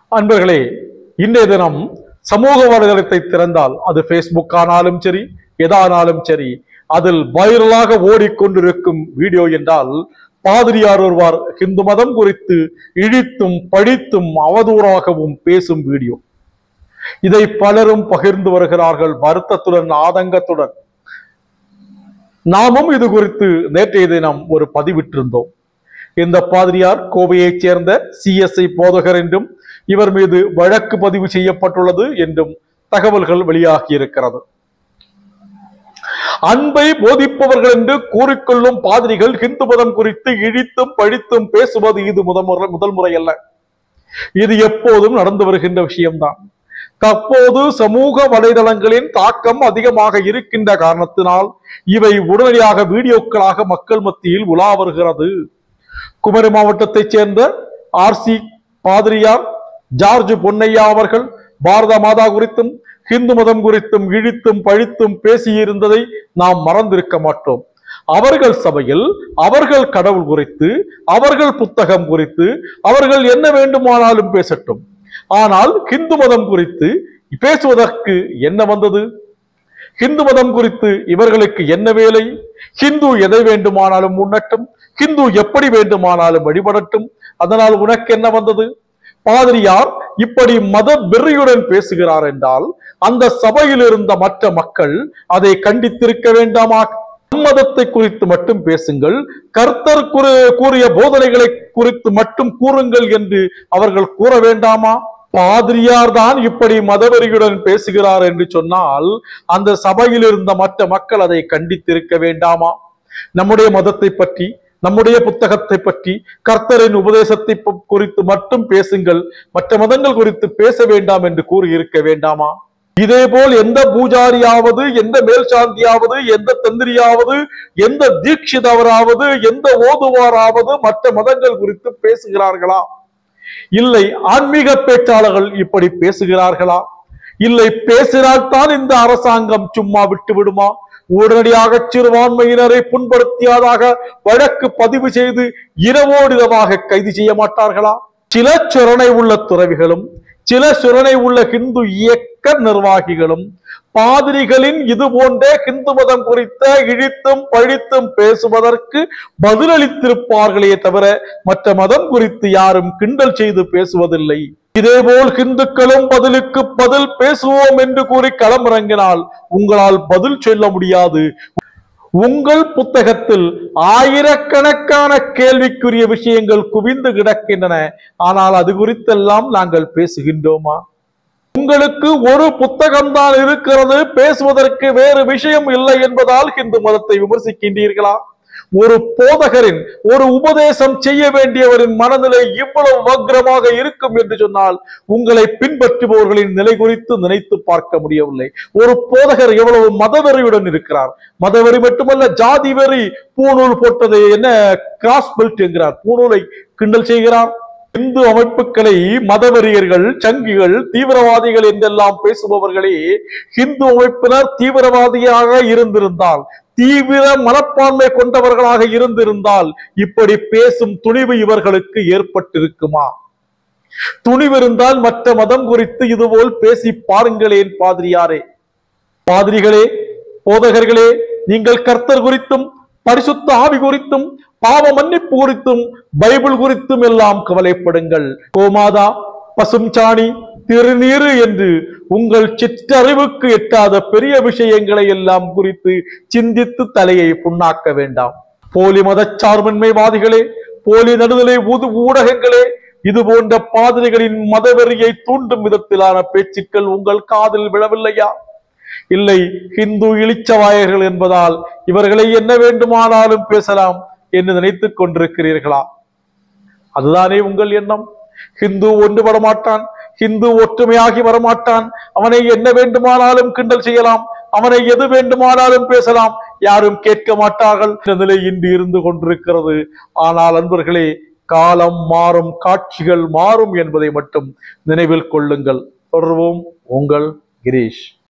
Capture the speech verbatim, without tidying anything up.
அன்பர்களே, இன்றைய தினம் சமூக வலைதளத்தை திறந்தால் அது பேஸ்புக் ஆனாலும் சரி, எதானாலும் சரி, அதில் வைரலாக ஓடிக்கொண்டிருக்கும் வீடியோ என்றால் பாதிரியார் ஒருவர் இந்து மதம் குறித்து இழித்தும் பழித்தும் அவதூறாகவும் பேசும் வீடியோ. இதை பலரும் பகிர்ந்து வருகிறார்கள், வருத்தத்துடன் ஆதங்கத்துடன். நாமும் இது குறித்து நேற்றைய தினம் ஒரு பதிவிட்டிருந்தோம். இந்த பாதிரியார் கோவையைச் சேர்ந்த சிஎஸ்ஐ போதகர் என்றும் இவர் மீது வழக்கு பதிவு செய்யப்பட்டுள்ளது என்றும் தகவல்கள் வெளியாகி இருக்கிறது. அன்பை போதிப்பவர்கள் என்று கூறிக்கொள்ளும் பாதிரிகள் இந்து மதம் குறித்து இழித்தும் பழித்தும் பேசுவது இது முதல் முதல் முறை அல்ல. இது எப்போதும் நடந்து வருகின்ற விஷயம்தான். தற்போது சமூக வலைதளங்களின் தாக்கம் அதிகமாக இருக்கின்ற காரணத்தினால் இவை உடனடியாக வீடியோக்களாக மக்கள் மத்தியில் உலா வருகிறது. குமரி மாவட்டத்தைச் சேர்ந்த ஆர்சி பாதிரியார் ஜார்ஜ் பொன்னையா அவர்கள் பாரத மாதா குறித்தும் இந்து மதம் குறித்தும் இழித்தும் பழித்தும் பேசியிருந்ததை நாம் மறந்திருக்க மாட்டோம். அவர்கள் சபையில் அவர்கள் கடவுள் குறித்து, அவர்கள் புத்தகம் குறித்து அவர்கள் என்ன வேண்டுமானாலும் பேசட்டும். ஆனால் இந்து மதம் குறித்து பேசுவதற்கு என்ன வந்தது? இந்து மதம் குறித்து இவர்களுக்கு என்ன வேலை? ஹிந்து எதை வேண்டுமானாலும் உண்ணட்டும், ஹிந்து எப்படி வேண்டுமானாலும் வழிபடட்டும், அதனால் உனக்கு என்ன வந்தது? பாதிரியார் இப்படி மத வெறியுடன் பேசுகிறார் என்றால் அந்த சபையில் இருந்த மற்ற மக்கள் அதை கண்டித்திருக்க வேண்டாமா? மதத்தை குறித்து மட்டும் பேசுங்கள், கர்த்தர் கூறிய போதனைகளை குறித்து மட்டும் கூறுங்கள் என்று அவர்கள் கூற வேண்டாமா? பாதிரியார் தான் இப்படி மதவெறியுடன் பேசுகிறார் என்று சொன்னால் அந்த சபையில் இருந்த மற்ற மக்கள் அதை கண்டித்திருக்க வேண்டாமா? நம்முடைய மதத்தை பற்றி, நம்முடைய புத்தகத்தை பற்றி, கர்த்தரின் உபதேசத்தை குறித்து மட்டும் பேசுங்கள், மற்ற மதங்கள் குறித்து பேச வேண்டாம் என்று கூறியிருக்க வேண்டாமா? இதே போல் எந்த பூஜாரியாவது, எந்த மேல்சாந்தியாவது, எந்த தந்திரியாவது, எந்த தீட்சிதவராவது, எந்த ஓதுவாராவது மற்ற மதங்கள் குறித்து பேசுகிறார்களா? இல்லை ஆன்மீக பேச்சாளர்கள் இப்படி பேசுகிறார்களா? இல்லை பேசினால்தான் இந்த அரசாங்கம் சும்மா விட்டு விடுமா? உடனடியாக சிறுபான்மையினரை புண்படுத்தியதாக வழக்கு பதிவு செய்து இரவோடிதமாக கைது செய்ய மாட்டார்களா? சில சுரணை உள்ள துறவிகளும் சில சுரணை உள்ள ஹிந்து இயக்க நிர்வாகிகளும் பாதிரிகளின் இது போன்ற ஹிந்து மதம் குறித்த இழித்தும் பழித்தும் பேசுவதற்கு பதிலளித்திருப்பார்களே தவிர மற்ற மதம் குறித்து யாரும் கிண்டல் செய்து பேசுவதில்லை. இதேபோல் ஹிந்துக்களும் பதிலுக்கு பதில் பேசுவோம் என்று கூறி களமிறங்கினால் உங்களால் பதில் சொல்ல முடியாது. உங்கள் புத்தகத்தில் ஆயிரக்கணக்கான கேள்விக்குரிய விஷயங்கள் குவிந்து கிடக்கின்றன. ஆனால் அது குறித்தெல்லாம் நாங்கள் பேசுகின்றோமா? உங்களுக்கு ஒரு புத்தகம்தான் இருக்கிறது, பேசுவதற்கு வேறு விஷயம் இல்லை என்பதால் இந்து மதத்தை விமர்சிக்கின்றீர்களா? ஒரு போதகரின், ஒரு உபதேசம் செய்ய வேண்டியவரின் மனநிலை இவ்வளவு வக்ரமாக இருக்கும் என்று சொன்னால் உங்களை பின்பற்றுபவர்களின் நிலை குறித்து நினைத்து பார்க்க முடியவில்லை. ஒரு போதகர் எவ்வளவு மதவெறியுடன் இருக்கிறார். மதவெறி மட்டுமல்ல, ஜாதி வெறி. பூணூல் போட்டதை என்ன கிராஸ் பெல்ட் என்கிறார், பூணூலை கிண்டல் செய்கிறார். இந்து அமைப்புகளை மதவெறியர்கள், சங்கிகள், தீவிரவாதிகள் என்றெல்லாம் பேசுபவர்களே இந்து அமைப்பினர் தீவிரவாதியாக இருந்திருந்தால், தீவிர மனப்பான்மை கொண்டவர்களாக இருந்திருந்தால் இப்படி பேசும் துணிவு இவர்களுக்கு ஏற்பட்டிருக்குமா? துணிவு இருந்தால் மற்ற மதம் குறித்து இதுபோல் பேசி பாருங்களேன். பாதிரியாரே, பாதிரிகளே, போதகர்களே, நீங்கள் கர்த்தர் குறித்தும் பரிசுத்த ஆவி குறித்தும் பாவ மன்னிப்பு குறித்தும் பைபிள் குறித்தும் எல்லாம் கவலைப்படுங்கள். கோமாதா, பசும் சாணி, திருநீரு என்று உங்கள் சிற்றறிவுக்கு எட்டாத பெரிய விஷயங்களை எல்லாம் குறித்து சிந்தித்து தலையை புண்ணாக்க வேண்டாம். போலி மதச்சார்பின்மைவாதிகளே, போலி நடுதலை ஊடகங்களே, இது போன்ற பாதிரிகளின் மதவெறியை தூண்டும் விதத்திலான பேச்சுக்கள் உங்கள் காதில் விழவில்லையா? இல்லை, ஹிந்து இளிச்சவாயர்கள் என்பதால் இவர்களை என்ன வேண்டுமானாலும் பேசலாம் என்று நினைத்துக் கொண்டிருக்கிறீர்களா? அதுதானே உங்கள் எண்ணம். ஹிந்து ஒன்றுபட மாட்டான், ஹிந்து ஒற்றுமையாகி வரமாட்டான், அவனை என்ன வேண்டுமானாலும் கிண்டல் செய்யலாம், அவனை எது வேண்டுமானாலும் பேசலாம், யாரும் கேட்க மாட்டார்கள் என்ற நிலை இன்று இருந்து கொண்டிருக்கிறது. ஆனால் அன்பர்களே, காலம் மாறும், காட்சிகள் மாறும் என்பதை மட்டும் நினைவில் கொள்ளுங்கள். தொடர்வோம். உங்கள் கிரீஷ்.